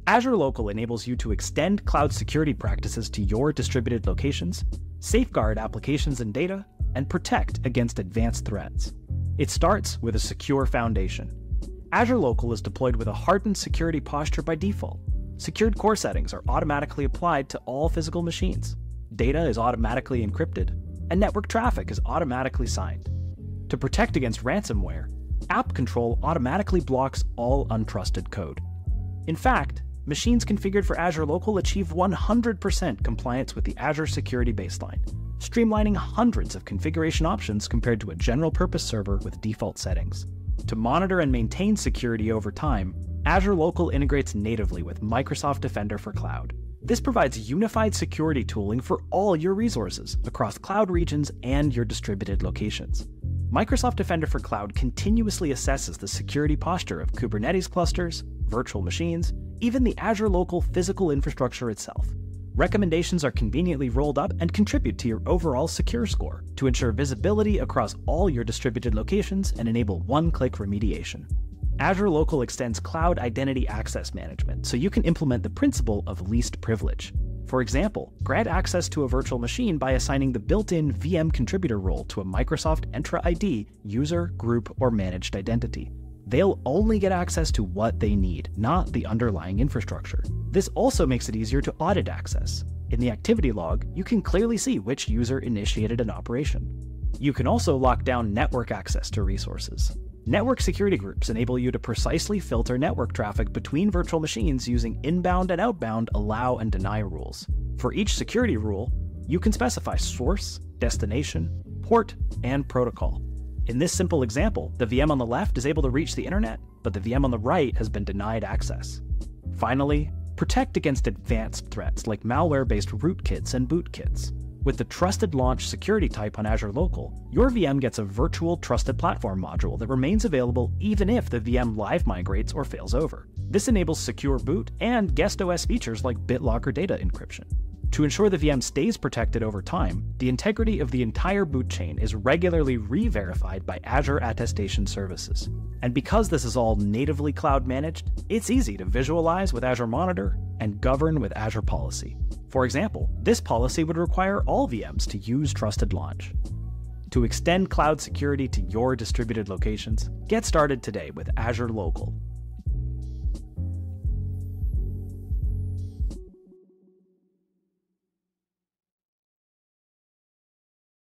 Azure Local enables you to extend cloud security practices to your distributed locations, safeguard applications and data, and protect against advanced threats. It starts with a secure foundation. Azure Local is deployed with a hardened security posture by default. Secured core settings are automatically applied to all physical machines. Data is automatically encrypted, and network traffic is automatically signed. To protect against ransomware, app control automatically blocks all untrusted code. In fact, machines configured for Azure Local achieve 100% compliance with the Azure Security Baseline, streamlining hundreds of configuration options compared to a general-purpose server with default settings. To monitor and maintain security over time, Azure Local integrates natively with Microsoft Defender for Cloud. This provides unified security tooling for all your resources across cloud regions and your distributed locations. Microsoft Defender for Cloud continuously assesses the security posture of Kubernetes clusters, virtual machines, even the Azure Local physical infrastructure itself. Recommendations are conveniently rolled up and contribute to your overall secure score to ensure visibility across all your distributed locations and enable one-click remediation. Azure Local extends cloud identity access management so you can implement the principle of least privilege. For example, grant access to a virtual machine by assigning the built-in VM contributor role to a Microsoft Entra ID user, group, or managed identity. They'll only get access to what they need, not the underlying infrastructure. This also makes it easier to audit access. In the activity log, you can clearly see which user initiated an operation. You can also lock down network access to resources. Network security groups enable you to precisely filter network traffic between virtual machines using inbound and outbound allow and deny rules. For each security rule, you can specify source, destination, port, and protocol. In this simple example, the VM on the left is able to reach the internet, but the VM on the right has been denied access. Finally, protect against advanced threats like malware-based rootkits and bootkits. With the Trusted Launch security type on Azure Local, your VM gets a virtual trusted platform module that remains available even if the VM live migrates or fails over. This enables secure boot and guest OS features like BitLocker data encryption. To ensure the VM stays protected over time, the integrity of the entire boot chain is regularly re-verified by Azure Attestation Services. And because this is all natively cloud managed, it's easy to visualize with Azure Monitor and govern with Azure Policy. For example, this policy would require all VMs to use Trusted Launch. To extend cloud security to your distributed locations, get started today with Azure Local.